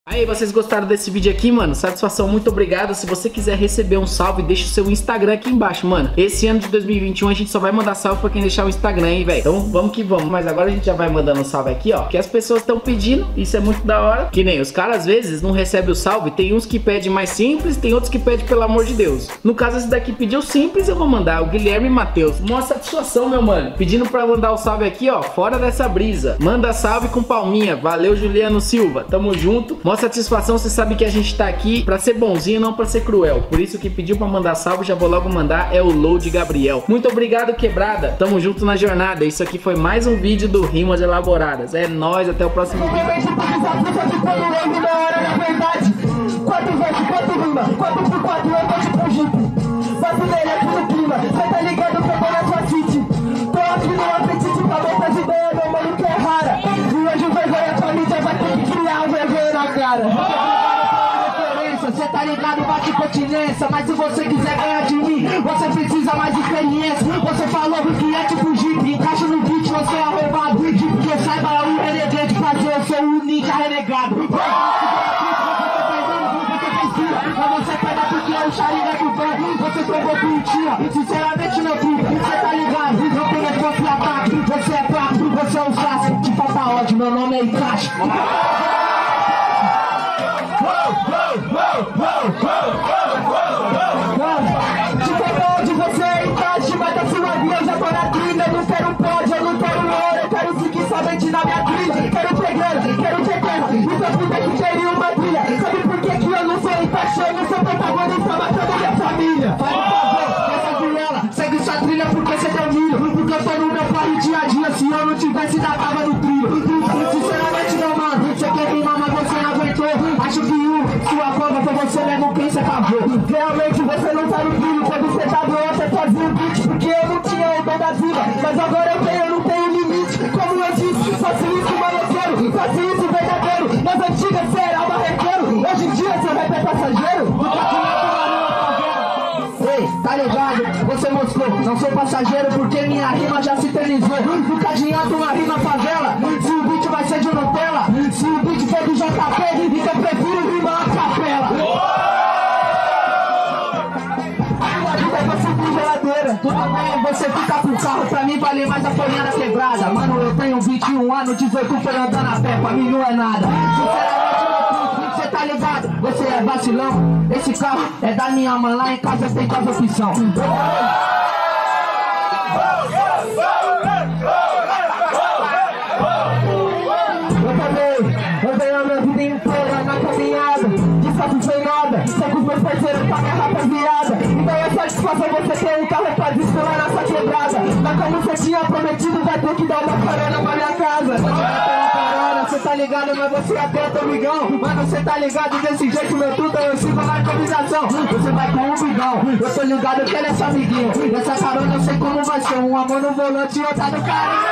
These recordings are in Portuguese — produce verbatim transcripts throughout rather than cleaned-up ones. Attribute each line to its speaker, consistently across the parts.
Speaker 1: Aí, vocês gostaram desse vídeo aqui, mano? Satisfação, muito obrigado. Se você quiser receber um salve, deixa o seu Instagram aqui embaixo, mano. Esse ano de dois mil e vinte e um a gente só vai mandar salve pra quem deixar o Instagram, hein, velho. Então, vamos que vamos. Mas agora a gente já vai mandando um salve aqui, ó, que as pessoas estão pedindo. Isso é muito da hora. Que nem os caras, às vezes, não recebem o salve. Tem uns que pedem mais simples, tem outros que pedem pelo amor de Deus. No caso, esse daqui pediu simples, eu vou mandar. O Guilherme Matheus. Uma satisfação, meu mano. Pedindo pra mandar o salve aqui, ó, fora dessa brisa. Manda salve com palminha. Valeu, Juliano Silva. Tamo junto. Mó satisfação, você sabe que a gente tá aqui pra ser bonzinho, não pra ser cruel. Por isso que pediu pra mandar salve, já vou logo mandar, é o Load Gabriel. Muito obrigado, quebrada. Tamo junto na jornada. Isso aqui foi mais um vídeo do Rimas Elaboradas. É nóis, até o próximo vídeo.
Speaker 2: Quatro vezes, quatro rima, quatro por quatro, eu tô tipo um jipe. Brasileiro aqui no clima, cê tá ligado, pegou na sua city. Tô aqui no apetite, pra botar de ideia, meu mano que é rara. E hoje vergonha, tua mídia vai ter que criar vergonha na cara. Cê tá ligado, bate continência. Mas se você quiser ganhar de mim, você precisa mais experiência. Você falou que é tipo jipe, encaixa no beat, você é arrombado. Porque saiba, é o renegade fazer, eu sou o ninja renegado. Mas você pega porque é o Sharingan do bem. Você tomou pintinha, sinceramente não vi. Você tá ligado, não tem resposta e ataque. Você é fraco, você é um saço. Te falta ódio, meu nome é Itachi. Te falta ódio, você é Itachi. Vai da sua vida, eu já tô na trilha. Eu não quero pódio, eu não quero ouro. Eu quero seguir somente na minha trilha. Quero ter grana, quero ter terra. Então puta que queria uma trilha. Sabe por que que eu não sou Itachi? Eu não sou protagonista, matando minha família. Faz um favor, essa viela, segue sua trilha porque você deu milho. Porque eu tô no meu corre dia a dia. Se eu não tivesse, ainda tava no trilho. Sinceramente não, mano, você quer rimar, mas você não aguentou. Acho que o, sua fama foi você mesmo quem se acabou. Realmente você não tá no trilho. Quando você tá doando, você fazia um beat. Porque eu não tinha o dom da vida. Mas agora eu tenho, eu não tenho limite. Como eu disse, faço isso maloqueiro, faço isso verdadeiro. Nas antigas você era barreteiro. Hoje em dia você vai ter passageiro. Do catinhato lá na favela. Ei, tá ligado? Você mostrou, não sou passageiro porque minha rima já se eternizou. Do catinhato uma rima favela. Se o beat vai ser de Nutella, se o beat for do J P, então eu prefiro rimar a capela. Tudo bem, você fica pro carro, pra mim vale mais a folhinha da quebrada. Mano, eu tenho vinte e um anos, dezoito foi andando a pé, pra mim não é nada. Sinceramente, você tá ligado? Você é vacilão. Esse carro é da minha mãe, lá em casa tem quase opção. Eu também, eu venho a minha vida inteira na caminhada. Desfaço sem nada, só com os meus parceiros pra minha rapaziada. Então é satisfação você ter um carro pra desfilar nessa quebrada. Mas como você tinha prometido, vai ter que dar uma carona pra minha casa. Carona, cê tá ligado, mas você até é amigão. Mano, você tá ligado desse jeito, meu tudo eu sigo na improvisação. Você vai com um bigão, eu tô ligado que ele é seu amiguinho. Essa carona eu sei como vai ser, um amor no volante e outra no carinho.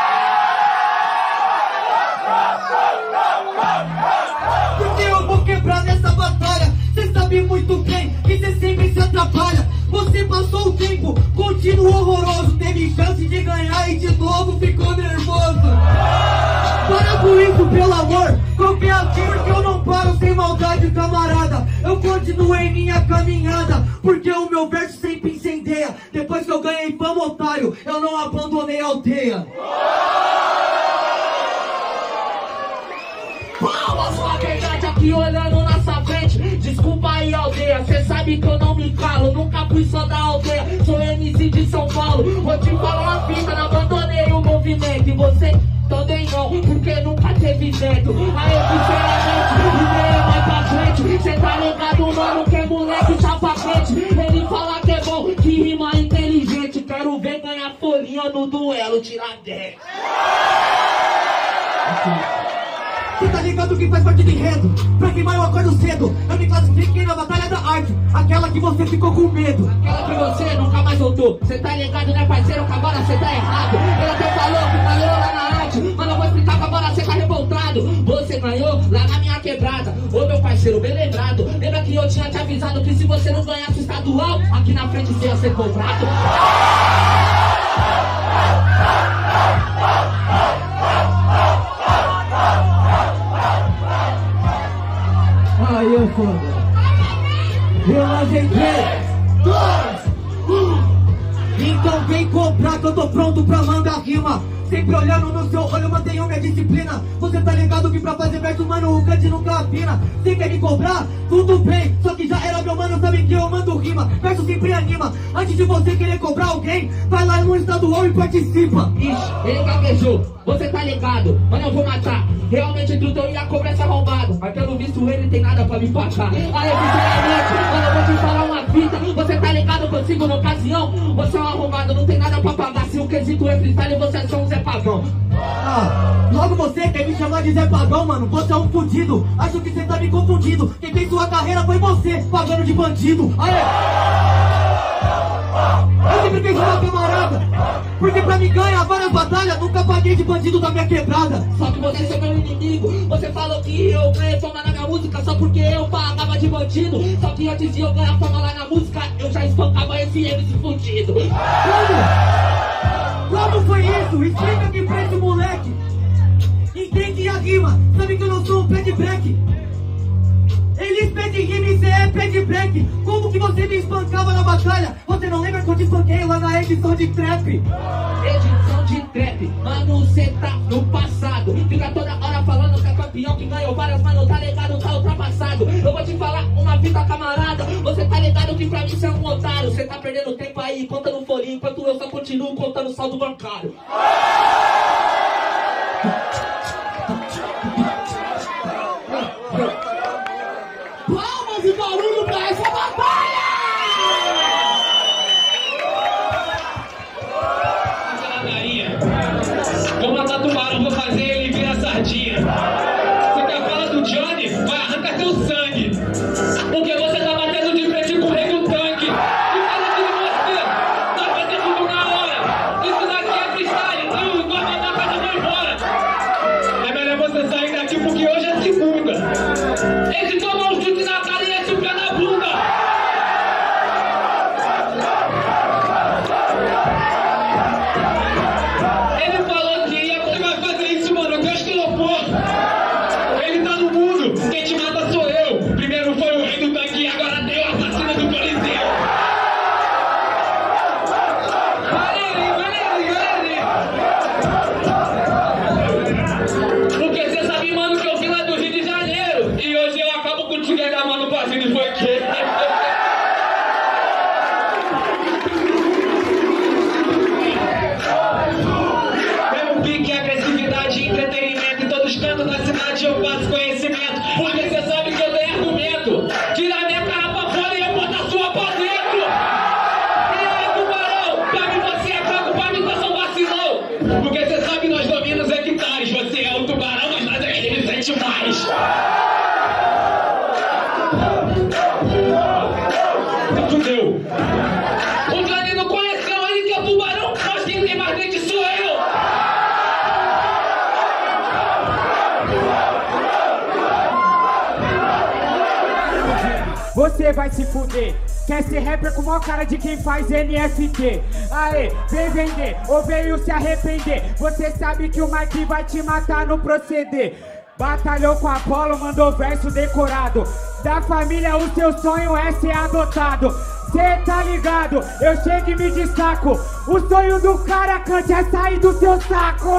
Speaker 3: Porque eu vou quebrar nessa batalha. Cê sabe muito bem que cê sempre se atrapalha. Você passou o tempo, continuou horroroso. Teve chance de ganhar e de novo ficou nervoso. Para com isso, pelo amor. Confia aqui porque eu não paro sem maldade, camarada. Eu continuei minha caminhada porque o meu verso sempre incendeia. Depois que eu ganhei fama, otário, eu não abandonei a aldeia.
Speaker 4: Fala sua verdade aqui olhando na sua frente. Desculpa aí, aldeia, cê sabe que eu não me calo. Nunca fui só da aldeia, sou M C de São Paulo. Vou te falar uma fita, não abandonei o movimento. E você também não, porque nunca teve vento. Aí, sinceramente, ideia mais pra frente. Cê tá ligado, mano, que é moleque chapacete. Ele fala que é bom, que rima inteligente. Quero ver ganhar folhinha no duelo, tirar dez.
Speaker 3: Cê tá ligado que faz parte do enredo. Pra queimar eu acordo cedo. Eu me classifiquei na batalha da arte. Aquela que você ficou com medo.
Speaker 4: Aquela que você nunca mais voltou. Cê tá ligado, né, parceiro, que agora cê tá errado. Ele até falou que ganhou lá na arte, mas não vou explicar que agora cê tá revoltado. Você ganhou lá na minha quebrada. Ô meu parceiro, bem lembrado. Lembra que eu tinha te avisado que se você não ganhasse o estadual, aqui na frente você ia ser cobrado.
Speaker 3: Aí eu foda. Eu lancei três, dois, um. Então vem comprar que eu tô pronto pra mandar rima. Sempre olhando no seu olho, mantenho minha disciplina. Você tá ligado que pra fazer verso, mano, o cante nunca afina. Você quer me cobrar? Tudo bem, só que já era meu mano, sabe que eu mando rima. Verso sempre anima. Antes de você querer cobrar alguém, vai lá no estadual e participa.
Speaker 4: Ixi, ele gaguejou, você tá ligado, mano, eu vou matar. Realmente entre o teu e a cobra essa arrombado. Mas pelo visto ele tem nada pra me pagar. Aí, sinceramente, mano, eu vou te falar uma fita. Você tá ligado consigo na ocasião? Você é um arrombado, não tem nada pra pagar. Se o quesito é freestyle, você é só um Zé Pagão.
Speaker 3: Ah, logo você quer me chamar de Zé Pagão, mano? Você é um fudido. Acho que você tá me confundindo. Quem fez sua carreira foi você, pagando de bandido. Aê! Eu sempre fiz uma camarada, porque pra me ganhar várias batalhas, nunca paguei de bandido da minha quebrada.
Speaker 4: Só que você é meu inimigo. Você falou que eu ganhei fama na minha música só porque eu pagava de bandido. Só que antes de eu ganhar fama lá na música, eu já espancava esse M C fudido.
Speaker 3: Como? Como foi isso? Explica aqui pra esse moleque. Entende a rima, sabe que eu não sou um pé de break. Eles pedem rima e cê é pé de break. Como que você me espancava na batalha? Você não lembra que eu te espanquei lá na edição de trap?
Speaker 4: Edição de trap, mano, cê tá no passado. Fica toda hora falando que é campeão, que ganhou várias, mano, tá ligado, tá ultrapassado. Eu vou te falar uma fita, camarada. Você tá ligado que pra mim cê é um otário. Cê tá perdendo tempo aí, contando folhinha, enquanto eu só continuo contando saldo bancário. Palmas e barulho pra essa batalha!
Speaker 5: Vou matar tubarão, vou fazer ele virar sardinha. Você quer falar do Johnny? Vai arrancar seu sangue. Porque você tá batendo de frente com o rei do tanque. E fala que você tá fazendo tudo na hora. Isso daqui é freestyle, não, igual a minha casa vai embora. É melhor você sair daqui porque hoje é segunda. Esse toma um chute na cara e esse o pé na bunda. Ele falou que você vai fazer isso, mano. Deus que loucou. Ele tá no mundo. Quem te mata sou eu. Primeiro foi o rei do tanque e agora tem o assassino do Coliseu. Vai ele, vai ele, vai ele. Porque você sabe, mano, que eu vim lá do Rio de Janeiro. E hoje eu acabo contigo ainda, mano, Basílio foi que. Meu pique, agressividade e entretenimento. Em todos os cantos da cidade eu passo conhecimento. Porque você sabe que eu tenho argumento. Tira minha cara pra fora e eu boto a sua pra dentro. E aí, tubarão, pra mim você é fraco, pra mim você é um vacilão. Porque você sabe nós dominamos hectares. Você é o tubarão, mas nós é aquele sente mais. Fudeu. O Johnny não conheceu ele que é o tubarão, mas quem tem mais dente sou eu.
Speaker 6: Você vai se fuder. Quer ser rapper com maior cara de quem faz N F T. Aê, vem vender ou veio se arrepender. Você sabe que o Mike vai te matar no proceder. Batalhou com Apolo, mandou verso decorado. Da família o seu sonho é ser adotado. Cê tá ligado, eu chego e me destaco. O sonho do cara, cante, é sair do seu saco.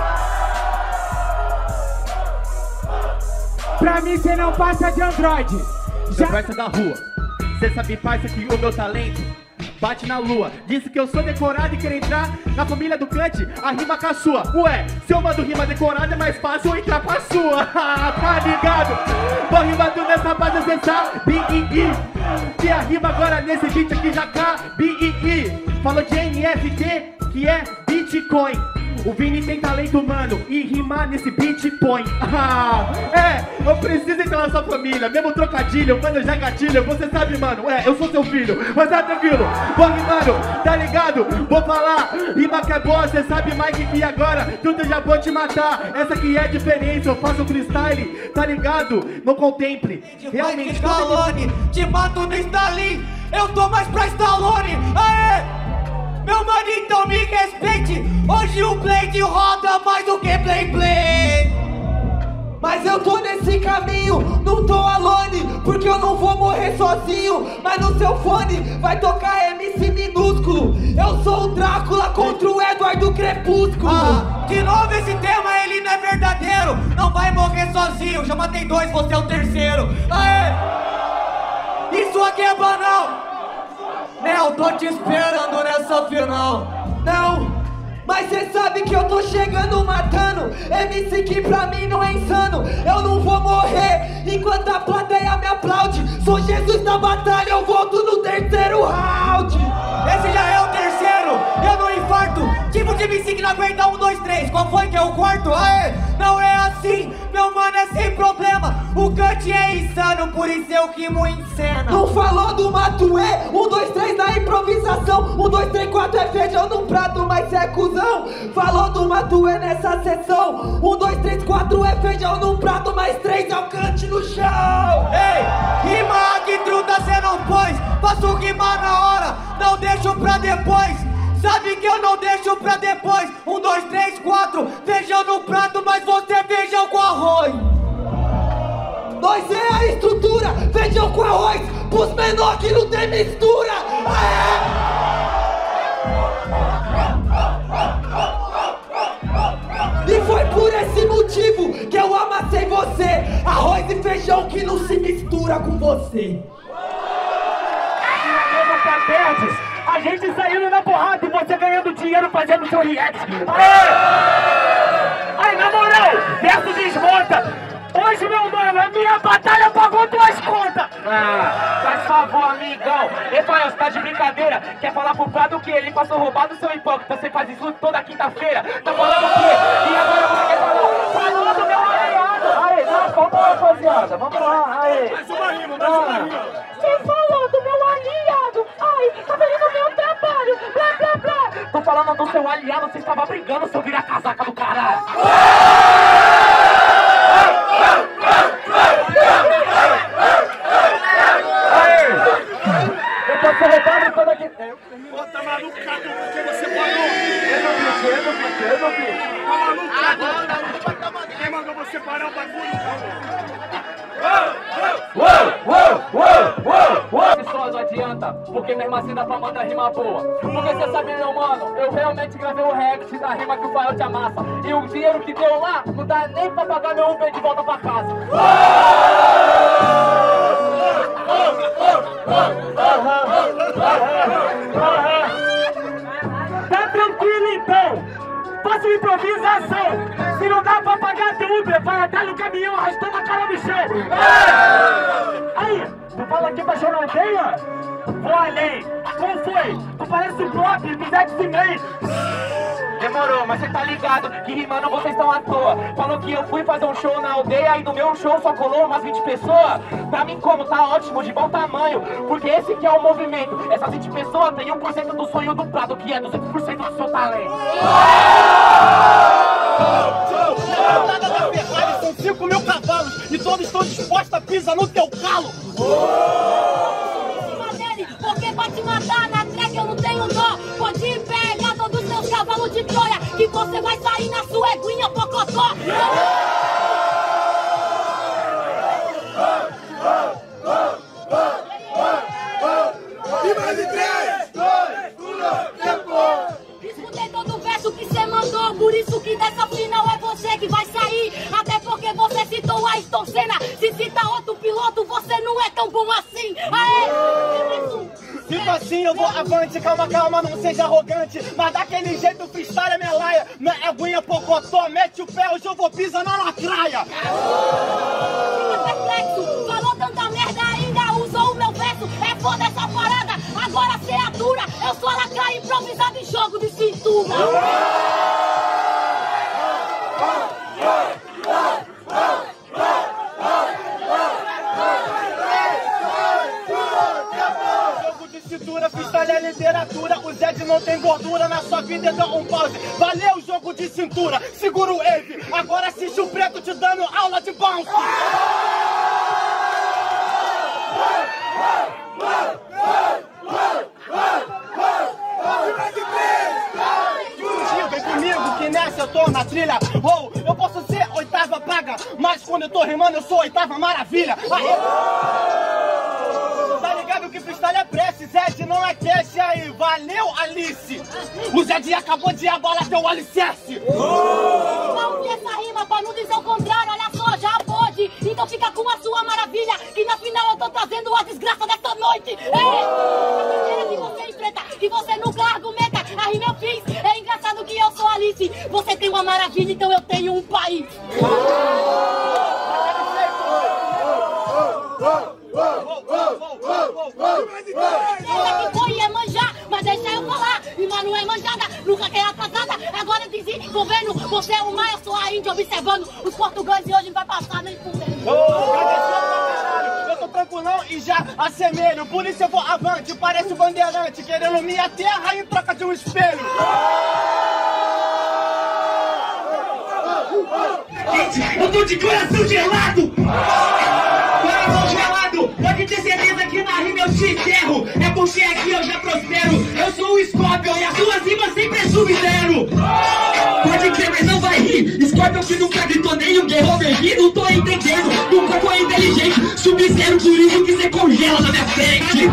Speaker 6: Pra mim cê não passa de Android.
Speaker 7: Já verso da rua, cê sabe, parça, que o meu talento bate na lua. Disse que eu sou decorado e quer entrar na família do Cante, a rima com a sua. Ué, se eu mando rima decorada é mais fácil eu entrar pra sua. Tá ligado? Vou rimando nessa base, cê sabe, I, I. Que a rima agora nesse beat aqui já cabe, I, I. Falou de N F T, que é Bitcoin. O Vini tem talento, mano, e rimar nesse beat põe. Ah, é, eu preciso entrar na sua família. Mesmo trocadilho, mano, já gatilho. Você sabe, mano, é, eu sou seu filho. Mas tá tranquilo, vou rimando, tá ligado? Vou falar, rima que é boa. Cê sabe, Mike, que agora tudo já vou te matar. Essa que é a diferença, eu faço freestyle, tá ligado? Não contemple, realmente
Speaker 3: Stallone, te mato no Stalin. Eu tô mais pra Stallone. Aê! Meu mano, então me respeite. Hoje o Blade roda mais do que Play Play. Mas eu tô nesse caminho, não tô alone.
Speaker 2: eu não vou morrer sozinho, mas no seu fone vai tocar M C minúsculo. Eu sou o Drácula contra o Eduardo Crepúsculo.
Speaker 3: Ah, de novo esse tema, ele não é verdadeiro. Não vai morrer sozinho, já matei dois, você é o terceiro. Aê! Isso aqui é banal. Nel, tô te esperando nessa final.
Speaker 2: Não, mas cê sabe que eu tô chegando matando. M C que pra mim não é insano. Eu não vou morrer enquanto a plateia me aplaude. Sou Jesus da batalha, eu volto no terceiro round.
Speaker 3: Esse já é o terceiro, eu não infarto. Tipo de M C que não aguenta um, dois, três. Qual foi que é o quarto? Aê, não é assim, meu mano, é sem problema. O Cut é insano, por isso eu que mu encena.
Speaker 2: Não falou do Matuê, um, dois, três na improvisação. Um, dois, três, quatro é feijão no prato, mas é cuzão. Falou do Matuê nessa sessão. Um, dois, três, quatro é feijão no prato, mais três é o Cut no chão.
Speaker 3: Ei, rima que truta cê não pôs. Faço rima na hora, não deixo pra depois. Sabe que eu não deixo pra depois. Um, dois, três, quatro, feijão no prato, mas você feijão com arroz.
Speaker 2: Nós é a estrutura, feijão com arroz, pros menor que não tem mistura. Aê! E foi por esse motivo que eu amassei você. Arroz e feijão que não se mistura com você.
Speaker 6: A gente saindo na porrada e você ganhando dinheiro fazendo seu react. Aê! Aí, na moral, verso desmonta. Hoje, meu mano, a minha batalha pagou tuas contas.
Speaker 4: Ah, faz favor, amigão. Rafael, você tá de brincadeira? Quer falar pro Prado que ele passou roubado, seu hipócrita? Você faz isso toda quinta-feira. Tá falando o quê? E agora você quer falar? Falando do meu aliado. Aê, não, vamos lá, rapaziada. Vamos lá, aê.
Speaker 6: Mais uma rima, mais uma rima.
Speaker 4: Você falou do meu aliado. Ai, tá vendo o meu trabalho. Blá, blá, blá. Tô falando do seu aliado, você estava brigando, seu vira-casaca do caralho. Eu posso roubado toda aqui.
Speaker 6: Bota malucado porque você parou.
Speaker 4: Eu não vi, eu não vi, eu não vi.
Speaker 6: Tá malucado. Quem mandou você parar o bagulho?
Speaker 4: Só não adianta, porque mesmo assim dá pra mandar rima boa. Porque você sabe, meu mano, eu realmente gravei o react da rima que o Fael te amassa. E o dinheiro que deu lá não dá nem pra pagar meu Uber de volta pra casa.
Speaker 6: Tá tranquilo então. Faça uma improvisação. Se não dá pra pagar teu Uber, vai até no caminhão arrastando a cara no chão. Aí, tu fala aqui pra chorar aldeia? Vou além. Como foi? Tu parece um bloco dos X-Men.
Speaker 4: Demorou, mas você tá ligado que rimando vocês estão à toa. Falou que eu fui fazer um show na aldeia e no meu show só colou umas vinte pessoas. Pra mim como, tá ótimo, de bom tamanho. Porque esse que é o movimento. Essas vinte pessoas têm um por cento do sonho do Prado, que é duzentos por cento do seu talento.
Speaker 7: Nada da Ferrari, são cinco mil cavalos e todos estão dispostos a pisar no teu calo.
Speaker 8: Porque pra te matar na track eu não tenho dó. Pode pegar todos os seus cavalos de Troia, que você vai sair na sua eguinha pocotó.
Speaker 6: E mais de três, dois, um, tempo.
Speaker 8: Escutei todo o verso que você mandou, por isso que dessa final é você que vai sair. Até porque você citou a Ayrton Senna. Se cita outro piloto, você não é tão bom assim. Aê!
Speaker 7: Tipo assim, eu vou avante, calma, calma, não seja arrogante. Mas daquele jeito, freestyle é minha laia. Minha aguinha pocotó, mete o pé, hoje eu vou pisar na lacraia.
Speaker 8: Fica perplexo, falou tanta merda ainda, usou o meu verso. É foda essa parada, agora cê atura. Eu sou a lacraia improvisada em jogo de cintura.
Speaker 7: Cintura, freestyle é literatura. O Zed não tem gordura na sua vida, então um pause. Valeu, jogo de cintura. Segura o wave. Agora assiste o preto te dando aula de bounce. Vem comigo que nessa eu tô na trilha. Oh, eu posso ser oitava praga, mas quando eu tô rimando eu sou oitava maravilha. Aê. batalha é prece, Zed não é cash aí. Valeu, Alice. O Zed acabou de abalar teu alicerce.
Speaker 8: Não ouvi essa rima pra não dizer o contrário, olha só, já pode. Então fica com a sua maravilha, que na final eu tô trazendo a desgraça dessa noite. É, a primeira que você enfrenta, que você nunca argumenta. A rima eu fiz, é engraçado que eu sou Alice. Você tem uma maravilha, então eu tenho um país. Essa que foi é manjar, mas deixa eu falar. Rima não é manjada, nunca quer atrasada. Agora desenvolvendo, você é o mar, eu sou a Índia observando. Os portugueses hoje não vai passar nem por dentro.
Speaker 7: Eu tô tranquilão e já assemelho. Por isso eu vou avante, parece um bandeirante, querendo minha terra em troca de um espelho.
Speaker 3: Eu tô de coração gelado! Coração gelado! Pode ter certeza que na rima eu te enterro! É porque aqui eu já prospero! Eu sou o Scorpion e as suas rimas sempre é sub-zero! Pode crer, mas não vai rir! Scorpion que nunca gritou nem o guerreiro vermelho, não tô entendendo! Nunca foi inteligente! Sub-zero, por isso que você congela na minha frente!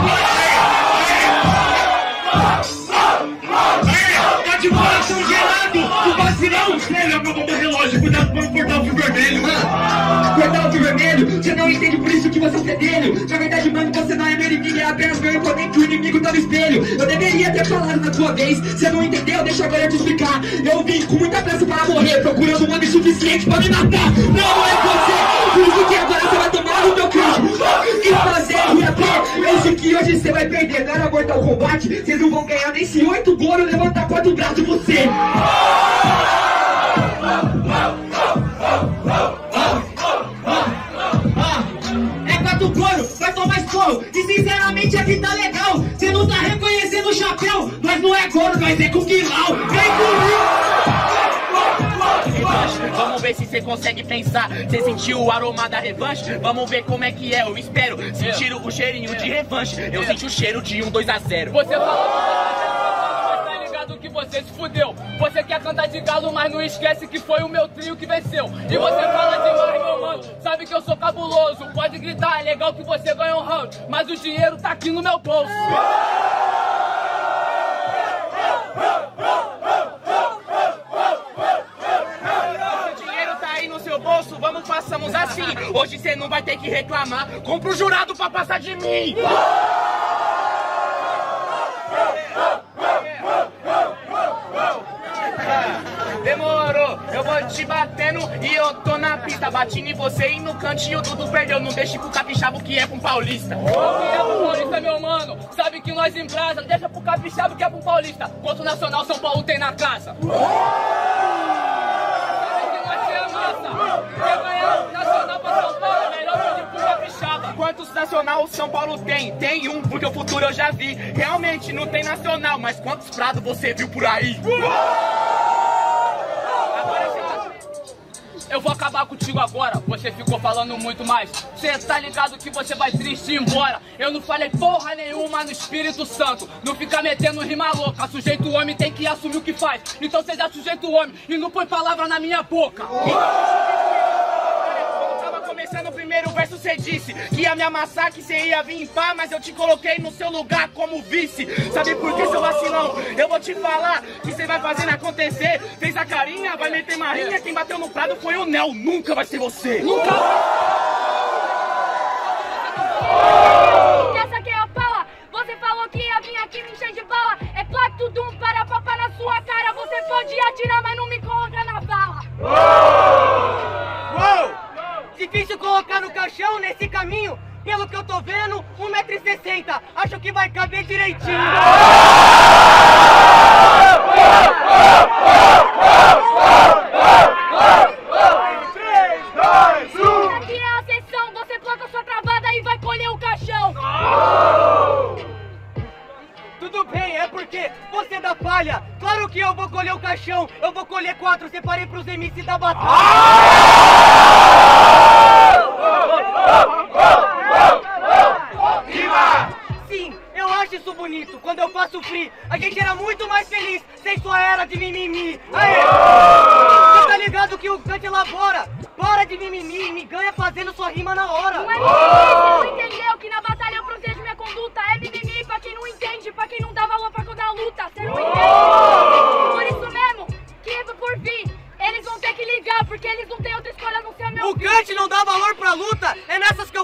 Speaker 3: Tá de coração gelado! O vacilão! Ele acabou meu relógio, cuidado pra não cortar o fio vermelho! Cortar o fio vermelho? Você não entende, por isso que você é fedelho! Na verdade, mano, você não é meu inimigo, é apenas meu imponente que o inimigo tá no espelho! Eu deveria ter falado na tua vez, você não entendeu? Deixa agora eu te explicar! Eu vim com muita pressa para morrer, procurando um homem suficiente pra me matar! Não é você! Por isso que agora você vai tomar o meu crime! E fazer o R P! Eu sei que hoje você vai perder, não era Mortal Kombat! Vocês não vão ganhar nem se oito goro levantar quatro braços de você! É quatro couro, vai tomar esporro. E sinceramente aqui tá legal. Cê não tá reconhecendo o chapéu. Nós não é couro, nós é coquilão. Vem comigo.
Speaker 9: Vamos ver se você consegue pensar. Você sentiu o aroma da revanche? Vamos ver como é que é, eu espero sentir o cheirinho de revanche. Eu senti o cheiro de um dois a zero.
Speaker 5: Você falou que ligado que você se fudeu. Você quer cantar de galo, mas não esquece que foi o meu trio que venceu. E você fala demais, meu mano, sabe que eu sou cabuloso. Pode gritar, é legal que você ganhou um round, mas o dinheiro tá aqui no meu bolso.
Speaker 9: Bolso, vamos, façamos assim. Hoje você não vai ter que reclamar. Compra o jurado pra passar de mim. Demorou, eu vou te batendo e eu tô na pista. Batendo em você e no cantinho tudo perdeu. Não deixe pro capixaba o que é pro paulista.
Speaker 5: O que é pro paulista, meu mano? Sabe que nós em brasa. Deixa pro capixaba o que é pro paulista. Quanto nacional São Paulo tem na casa. Quer ganhar nacional pra São Paulo, é melhor pedir pro capixaba.
Speaker 9: Quantos nacional São Paulo tem? Tem um, porque o futuro eu já vi. Realmente não tem nacional, mas quantos prados você viu por aí?
Speaker 5: Agora já. Eu vou acabar contigo agora, você ficou falando muito mais. Cê tá ligado que você vai triste ir embora. Eu não falei porra nenhuma no Espírito Santo. Não fica metendo rima louca, sujeito homem tem que assumir o que faz. Então seja sujeito homem e não põe palavra na minha boca.
Speaker 9: Começando o primeiro verso, cê disse que ia me amassar, que cê ia vir em pá, mas eu te coloquei no seu lugar como vice. Sabe por que, seu vacilão? Eu vou te falar que cê vai fazendo acontecer. Fez a carinha, vai meter marinha. Quem bateu no prado foi o Nel, nunca vai ser você.
Speaker 5: Nunca!
Speaker 8: Essa aqui é a fala. Você falou que ia vir aqui me encher de bala. É claro que tudo um para papá na sua cara. Você pode atirar, mas não me coloca na bala.
Speaker 3: Uou! Difícil colocar no caixão nesse caminho. Pelo que eu tô vendo, um metro e sessenta. Acho que vai caber direitinho.
Speaker 8: três, dois, um. Aqui é a sessão. Você planta sua travada e vai colher o caixão.
Speaker 3: Tudo bem, é porque você dá falha. Claro que eu vou colher o caixão. Eu vou colher quatro, separei pros M C da batalha. Sim, eu acho isso bonito. Quando eu faço free, a gente era muito mais feliz sem sua era de mimimi. Aê! Você tá ligado que o cante elabora? Para de mimimi, me ganha fazendo sua rima na hora.
Speaker 8: Não é mimimi, você não entendeu que na batalha eu protejo minha conduta. É mimimi.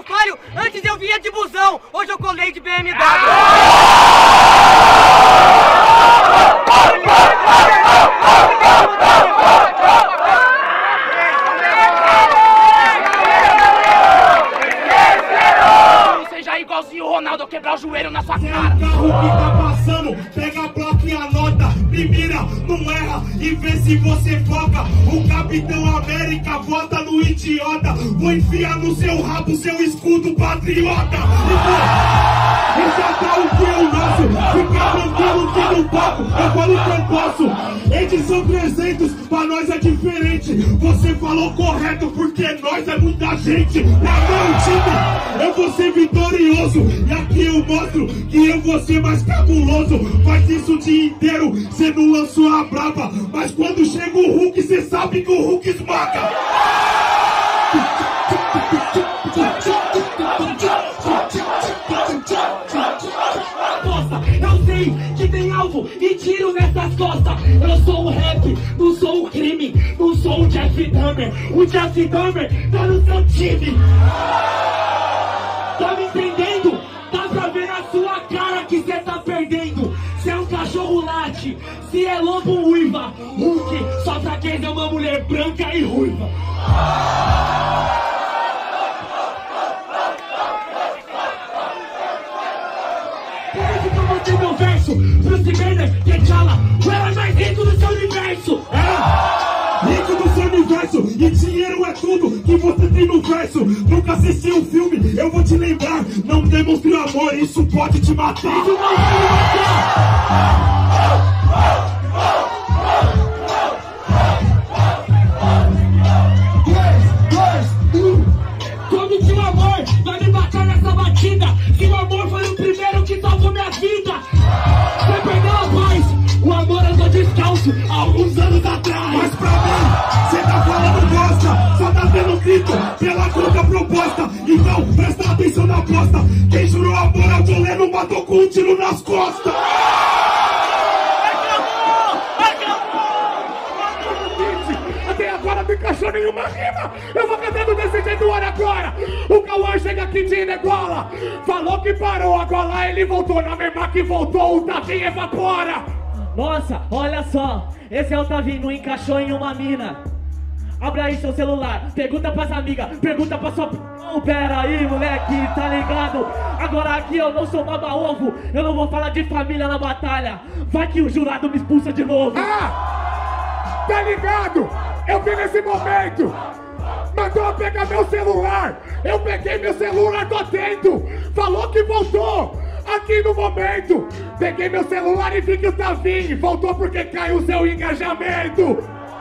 Speaker 3: falho, antes eu vinha de busão, hoje eu colei de B M W.
Speaker 9: Seja igualzinho o Ronaldo, eu quebrar o joelho na sua cara.
Speaker 10: É o carro que tá passando, pega a placa e anota, me mira, não erra e vê se você foca. O Capitão América vota no idiota, vou enfiar no seu rabo seu escudo patriota. Esse é o que é o nosso, fica tranquilo que no papo eu falo que eu posso. Edição trezentos, pra nós é diferente, você falou correto porque nós é muita gente. Pra meu time, eu vou ser vitorioso, e aqui eu mostro que eu vou ser mais cabuloso. Faz isso o dia inteiro, cê não lançou a braba, mas quando chega o Hulk, cê sabe que o Hulk esmaga.
Speaker 3: Eu sei que tem alvo e tiro nessas costas. Eu sou o rap, não sou o crime, não sou o Jeff Dahmer. O Jeff Dahmer tá no seu time. Tá me entendendo? Dá pra ver na sua cara que cê tá perdendo. Se é um cachorro late, se é lobo uiva. Hulk, só fraqueza é uma mulher branca e ruiva. Meu verso, Bruce Banner, T'Challa, o herói mais rico do seu universo.
Speaker 10: É, rico do seu universo, e dinheiro é tudo que você tem no verso. Nunca assisti um filme, eu vou te lembrar. Não demonstre amor, isso pode te matar. Isso não vai me matar.
Speaker 3: Como que o amor vai me matar nessa batida? Se o amor foi o primeiro que salvou minha vida. Você perdeu a paz, o amor andou descalço há alguns anos atrás.
Speaker 10: Mas pra mim, cê tá falando bosta, só tá tendo grito pela conta proposta. Então presta atenção na aposta, quem jurou amor ao goleiro matou com um tiro nas costas.
Speaker 11: Até agora não encaixou nenhuma rima. Eu vou cantando desse jeito, olha agora. O Cauã chega aqui de negola. Falou que parou, agora ele voltou. Na mesma que voltou, o Tavinho evapora.
Speaker 3: Nossa, olha só, esse é o Tavinho, não encaixou em uma mina. Abre aí seu celular, pergunta pras amigas, pergunta pra sua... Não, pera aí, moleque, tá ligado? Agora aqui eu não sou baba-ovo, eu não vou falar de família na batalha. Vai que o jurado me expulsa de novo.
Speaker 11: Ah! Tá ligado? Eu vi nesse momento. Mandou eu pegar meu celular. Eu peguei meu celular, tô atento. Falou que voltou aqui no momento. Peguei meu celular e vi que o Tavinho voltou porque caiu o seu engajamento.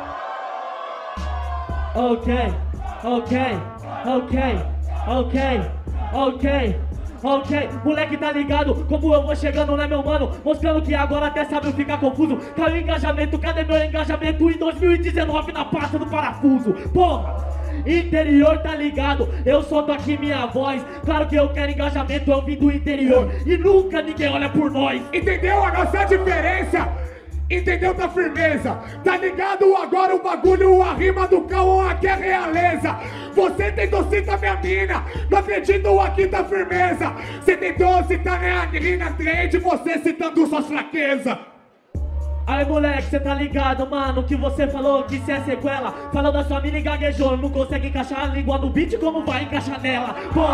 Speaker 3: Ok, ok, ok, ok, ok, ok. Moleque, tá ligado como eu vou chegando, né, meu mano? Mostrando que agora até sabe eu ficar confuso. Caiu o engajamento, cadê meu engajamento em dois mil e dezenove na pasta do parafuso? Porra! Interior, tá ligado? Eu solto aqui minha voz. Claro que eu quero engajamento, eu vim do interior. E nunca ninguém olha por nós.
Speaker 11: Entendeu a nossa diferença? Entendeu da firmeza? Tá ligado agora o bagulho, a rima do Cauã aqui é realeza. Você tentou citar minha mina, não acredito aqui da firmeza. Você tentou citar minha mina trade, você citando suas fraquezas.
Speaker 3: Aí moleque, cê tá ligado, mano, que você falou que cê é sequela. Falou da sua mina e gaguejou, não consegue encaixar a língua no beat, como vai encaixar nela? Pô.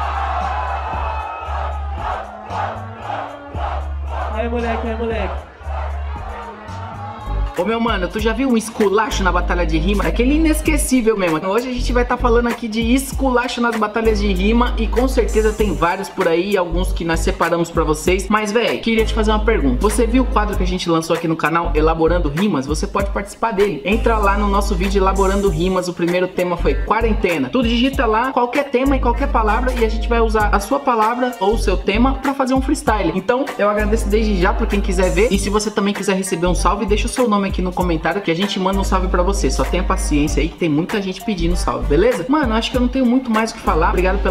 Speaker 3: Aí moleque, aí moleque.
Speaker 1: Ô meu mano, tu já viu um esculacho na batalha de rima? Aquele inesquecível mesmo. Hoje a gente vai estar tá falando aqui de esculacho nas batalhas de rima. E com certeza tem vários por aí, alguns que nós separamos pra vocês. Mas véi, queria te fazer uma pergunta. Você viu o quadro que a gente lançou aqui no canal, Elaborando Rimas? Você pode participar dele. Entra lá no nosso vídeo Elaborando Rimas. O primeiro tema foi quarentena. Tu digita lá qualquer tema e qualquer palavra e a gente vai usar a sua palavra ou o seu tema pra fazer um freestyle. Então eu agradeço desde já por quem quiser ver. E se você também quiser receber um salve, deixa o seu nome aqui no comentário que a gente manda um salve pra você. Só tenha paciência aí que tem muita gente pedindo salve, beleza? Mano, acho que eu não tenho muito mais o que falar. Obrigado pela